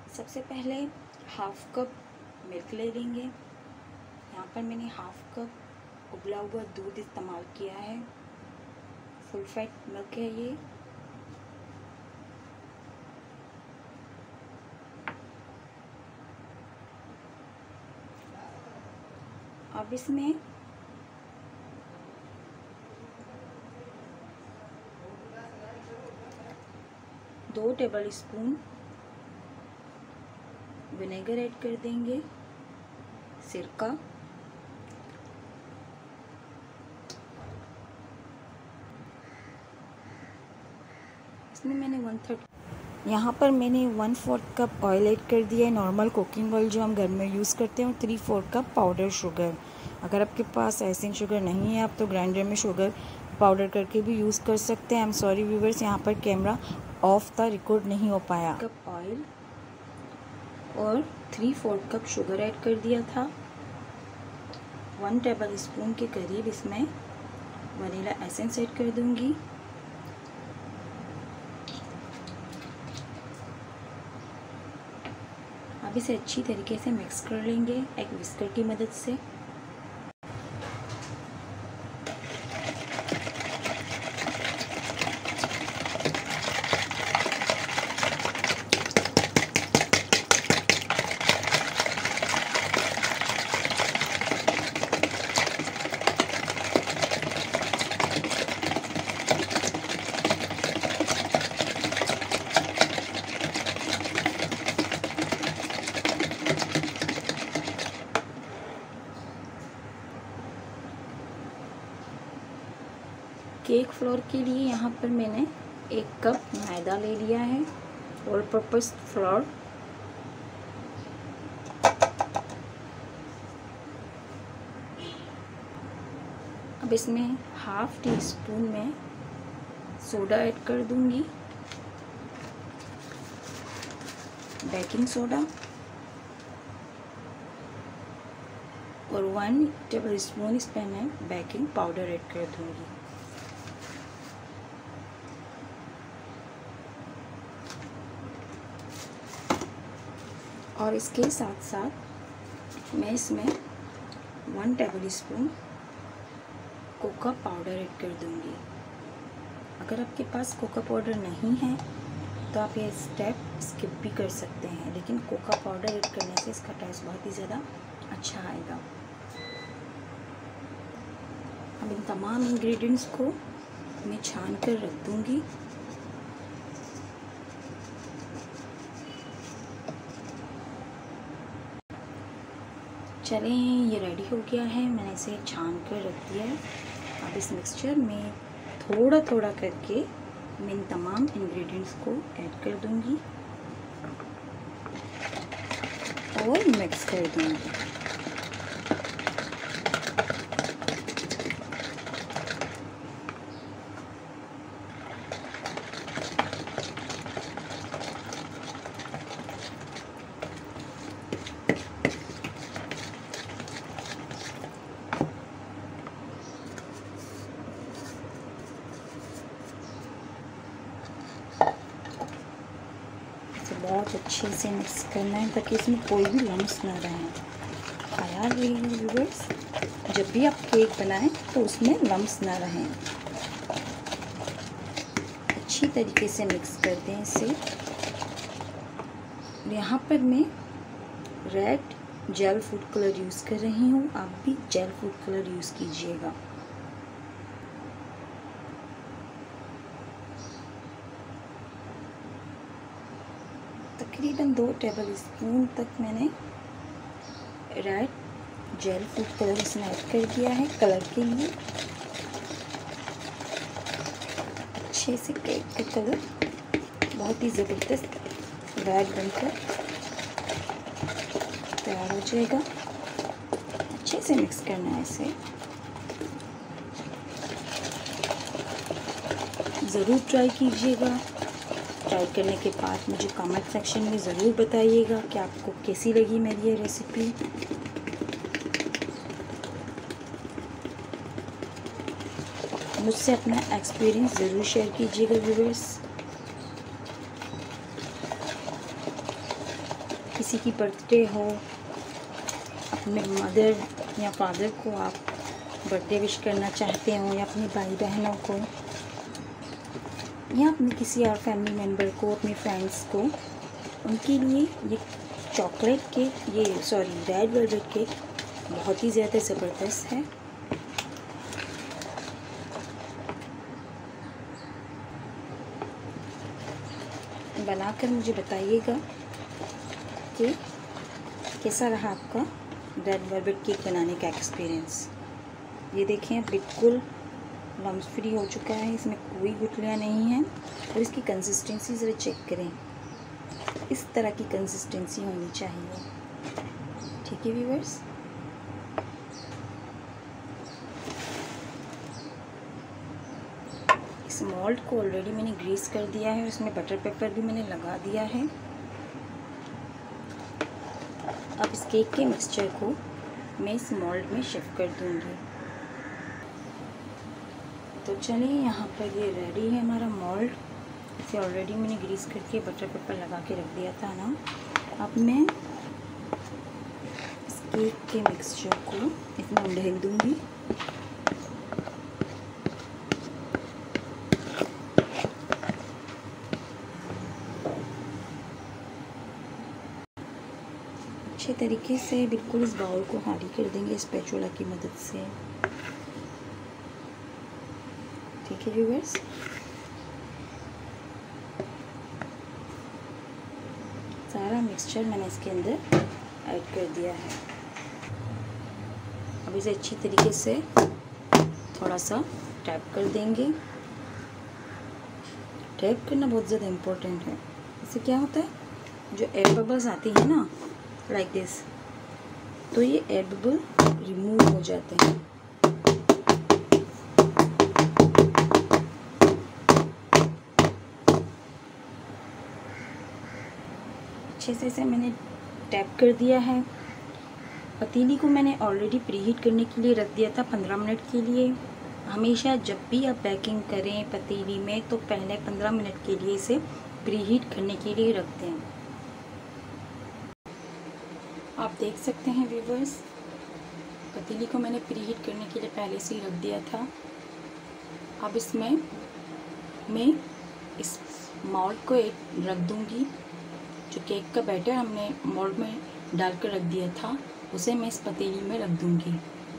सबसे पहले half cup milk ले लेंगे। यहाँ पर मैंने हाफ कप उबला हुआ दूध इस्तेमाल किया है। फुल फैट मिल्क है ये। अब इसमें दो टेबल स्पून विनेगर ऐड कर देंगे, सिरका, इसमें मैंने 1/3 यहाँ पर मैंने 1/4 कप ऑयल ऐड कर दिया है, नॉर्मल कुकिंग ऑयल जो हम घर में यूज़ करते हैं, और 3/4 कप पाउडर शुगर। अगर आपके पास आइसिंग शुगर नहीं है आप तो ग्राइंडर में शुगर पाउडर करके भी यूज़ कर सकते हैं। आई एम सॉरी व्यूवर्स, यहाँ पर कैमरा ऑफ था, रिकॉर्ड नहीं हो पाया। कप ऑयल और 3/4 कप शुगर ऐड कर दिया था। 1 टेबल स्पून के करीब इसमें वनीला एसेंस ऐड कर दूंगी। अब इसे अच्छी तरीके से मिक्स कर लेंगे एक विस्कर की मदद से। केक फ्लोर के लिए यहाँ पर मैंने 1 कप मैदा ले लिया है, ऑल पर्पस फ्लोर। अब इसमें ½ टीस्पून में सोडा ऐड कर दूंगी, बेकिंग सोडा, और 1 टेबल स्पून इस पर मैं बेकिंग पाउडर ऐड कर दूंगी। और इसके साथ साथ मैं इसमें 1 tablespoon cocoa powder add कर दूंगी। अगर आपके पास कोका पाउडर नहीं है तो आप ये स्टेप स्किप भी कर सकते हैं, लेकिन कोका पाउडर ऐड करने से इसका टेस्ट बहुत ही ज़्यादा अच्छा आएगा। अब इन तमाम इंग्रेडिएंट्स को मैं छान कर रख दूंगी। चलें, ये रेडी हो गया है, मैंने इसे छान कर रख दिया है। अब इस मिक्सचर में थोड़ा थोड़ा करके मैं इन तमाम इंग्रेडिएंट्स को ऐड कर दूंगी और मिक्स कर दूंगी। बहुत अच्छे से मिक्स करना है ताकि इसमें कोई भी लम्स ना रहे। ख्याल रखिए व्यूअर्स, जब भी आप केक बनाएं तो उसमें लम्स ना रहें। अच्छी तरीके से मिक्स कर दें इसे। यहाँ पर मैं red gel food colour use कर रही हूँ, आप भी जेल फूड कलर यूज़ कीजिएगा। तकरीबन 2 टेबल स्पून तक मैंने रेड जेल फूड कलर इसमें ऐड कर दिया है कलर के लिए। अच्छे से केक का कलर बहुत ही ज़बरदस्त रेड बनकर तैयार हो जाएगा। अच्छे से मिक्स करना है इसे। ज़रूर ट्राई कीजिएगा। ट्राई करने के बाद मुझे कमेंट सेक्शन में ज़रूर बताइएगा कि आपको कैसी लगी मेरी ये रेसिपी। मुझसे अपना एक्सपीरियंस ज़रूर शेयर कीजिएगा व्यूअर्स। किसी की बर्थडे हो, अपने मदर या फादर को आप बर्थडे विश करना चाहते हो, या अपने भाई बहनों को, या अपने किसी और फैमिली मेम्बर को, अपने फ्रेंड्स को, उनके लिए ये chocolate cake, red velvet cake बहुत ही ज़्यादा ज़बरदस्त है। बनाकर मुझे बताइएगा कि कैसा रहा आपका रेड वेलवेट केक बनाने का एक्सपीरियंस। ये देखें, बिल्कुल लम्स फ्री हो चुका है, इसमें कोई गुठलियाँ नहीं हैं। और इसकी कंसिस्टेंसी ज़रा चेक करें, इस तरह की कंसिस्टेंसी होनी चाहिए। ठीक है व्यूअर्स, इस मोल्ड को ऑलरेडी मैंने ग्रीस कर दिया है, उसमें बटर पेपर भी मैंने लगा दिया है। अब इस केक के मिक्सचर को मैं इस मोल्ड में शिफ्ट कर दूंगी। तो चलिए, यहाँ पर ये रेडी है हमारा मोल्ड। इसे ऑलरेडी मैंने ग्रीस करके बटर पेपर लगा के रख दिया था ना। अब मैं इस केक के मिक्सचर को इसमें ढेल दूंगी। अच्छे तरीके से बिल्कुल इस बाउल को खाली कर देंगे स्पैचुला की मदद से। ठीक है व्यूअर्स, सारा मिक्सचर मैंने इसके अंदर ऐड कर दिया है। अब इसे अच्छी तरीके से थोड़ा सा टैप कर देंगे। टैप करना बहुत ज़्यादा इम्पोर्टेंट है। इससे क्या होता है, जो एयर बबल्स आती हैं ना, लाइक दिस, तो ये एयर बबल रिमूव हो जाते हैं। अच्छे से इसे मैंने टैप कर दिया है। पतीली को मैंने ऑलरेडी प्रीहीट करने के लिए रख दिया था 15 मिनट के लिए। हमेशा जब भी आप बेकिंग करें पतीली में, तो पहले 15 मिनट के लिए इसे प्रीहीट करने के लिए रख दें। आप देख सकते हैं व्यूअर्स, पतीली को मैंने प्रीहीट करने के लिए पहले से ही रख दिया था। अब इसमें मैं इस मोल्ड को रख दूंगी। जो केक का बैटर हमने मोल्ड में डालकर रख दिया था, उसे मैं इस पतीली में रख दूंगी।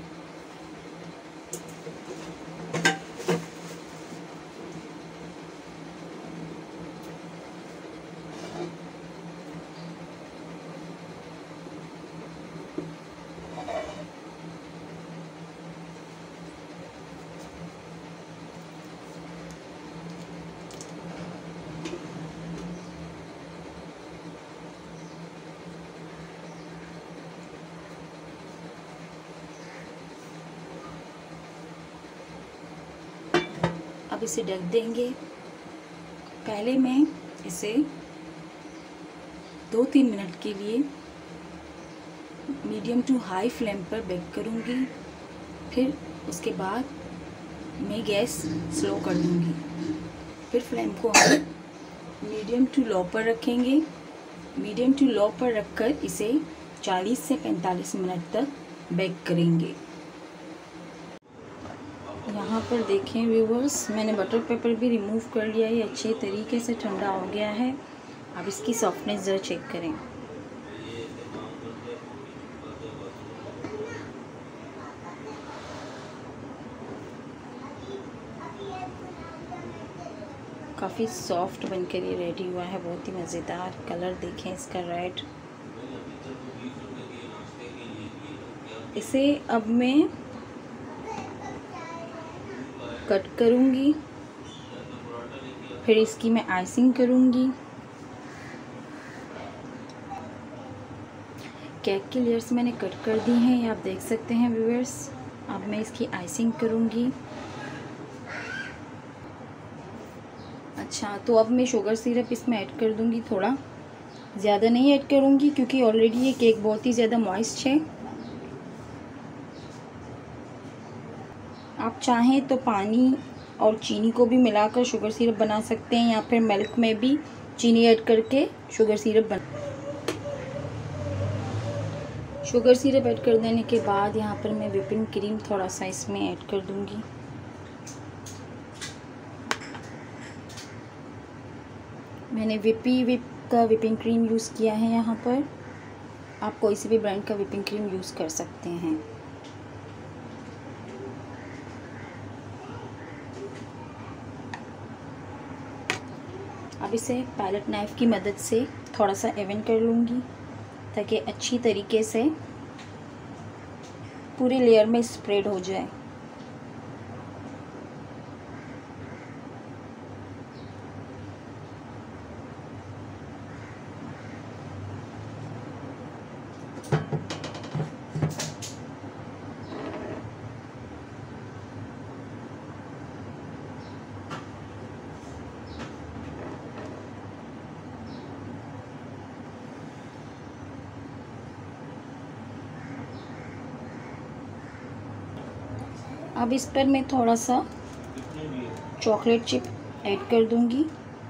अब इसे ढक देंगे। पहले मैं इसे 2-3 मिनट के लिए मीडियम टू हाई फ्लेम पर बेक करूँगी। फिर उसके बाद मैं गैस स्लो कर दूँगी। फिर फ्लेम को हम मीडियम टू लो पर रखेंगे। मीडियम टू लो पर रखकर इसे 40 से 45 मिनट तक बेक करेंगे। यहाँ पर देखें व्यूअर्स, मैंने बटर पेपर भी रिमूव कर लिया है, अच्छे तरीके से ठंडा हो गया है। अब इसकी सॉफ्टनेस ज़रा चेक करें। काफ़ी सॉफ्ट बनकर ये रेडी हुआ है, बहुत ही मज़ेदार। कलर देखें इसका रेड। इसे अब मैं कट करूँगी, फिर इसकी मैं आइसिंग करूँगी। केक की लेयर्स मैंने कट कर दी हैं, ये आप देख सकते हैं व्यूअर्स। अब मैं इसकी आइसिंग करूँगी। अच्छा, तो अब मैं शुगर सिरप इसमें ऐड कर दूँगी। थोड़ा ज़्यादा नहीं ऐड करूँगी क्योंकि ऑलरेडी ये केक बहुत ही ज़्यादा मॉइस्ट है। आप चाहें तो पानी और चीनी को भी मिलाकर शुगर सिरप बना सकते हैं, या फिर मिल्क में भी चीनी ऐड करके शुगर सिरप बना। शुगर सिरप ऐड कर देने के बाद यहाँ पर मैं व्हिपिंग क्रीम थोड़ा सा इसमें ऐड कर दूँगी। मैंने विप का व्हिपिंग क्रीम यूज़ किया है यहाँ पर। आप कोई सी भी ब्रांड का व्हिपिंग क्रीम यूज़ कर सकते हैं। अब इसे पैलेट नाइफ़ की मदद से थोड़ा सा इवन कर लूँगी ताकि अच्छी तरीके से पूरे लेयर में स्प्रेड हो जाए। अब इस पर मैं थोड़ा सा चॉकलेट चिप ऐड कर दूंगी।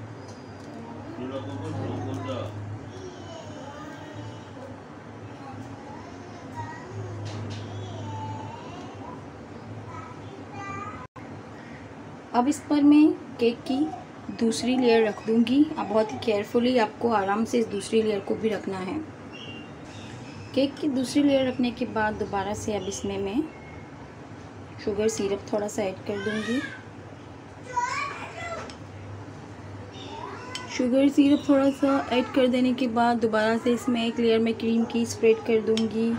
अब इस पर मैं केक की दूसरी लेयर रख दूंगी। अब बहुत ही केयरफुली आपको आराम से इस दूसरी लेयर को भी रखना है। केक की दूसरी लेयर रखने के बाद दोबारा से अब इसमें मैं शुगर सिरप थोड़ा सा ऐड कर दूंगी। शुगर सिरप थोड़ा सा ऐड कर देने के बाद दोबारा से इसमें एक लेयर में क्रीम की स्प्रेड कर दूंगी।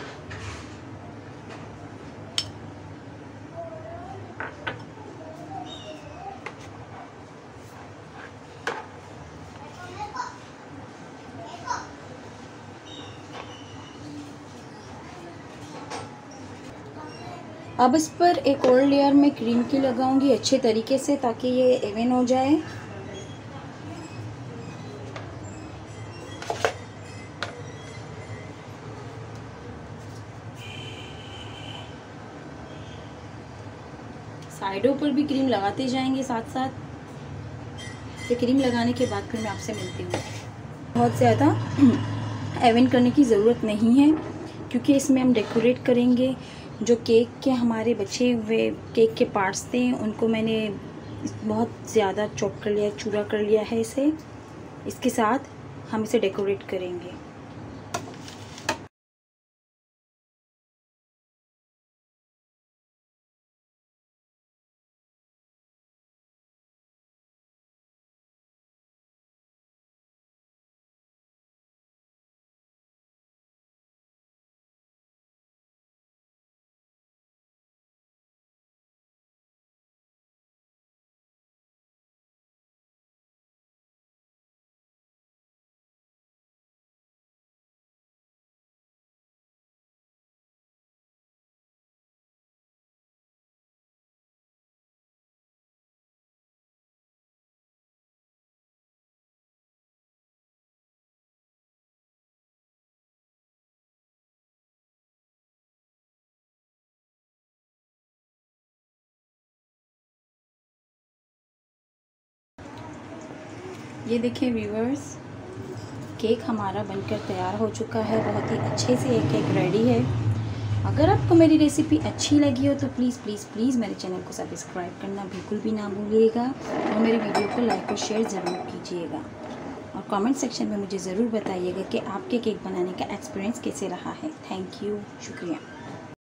अब इस पर एक और लेयर में क्रीम की लगाऊंगी अच्छे तरीके से ताकि ये इवन हो जाए। साइडों पर भी क्रीम लगाते जाएंगे साथ साथ। तो क्रीम लगाने के बाद फिर मैं आपसे मिलती हूँ। बहुत ज़्यादा इवन करने की ज़रूरत नहीं है क्योंकि इसमें हम डेकोरेट करेंगे। जो केक के हमारे बचे हुए केक के पार्ट्स थे उनको मैंने बहुत ज़्यादा चॉप कर लिया, चूरा कर लिया है इसे। इसके साथ हम इसे डेकोरेट करेंगे। ये देखें व्यूअर्स, केक हमारा बनकर तैयार हो चुका है। बहुत ही अच्छे से ये केक रेडी है। अगर आपको मेरी रेसिपी अच्छी लगी हो तो प्लीज़ प्लीज़ प्लीज़ मेरे चैनल को सब्सक्राइब करना बिल्कुल भी ना भूलिएगा और मेरे वीडियो को लाइक और शेयर ज़रूर कीजिएगा। और कमेंट सेक्शन में मुझे ज़रूर बताइएगा कि आपके केक बनाने का एक्सपीरियंस कैसे रहा है। थैंक यू, शुक्रिया।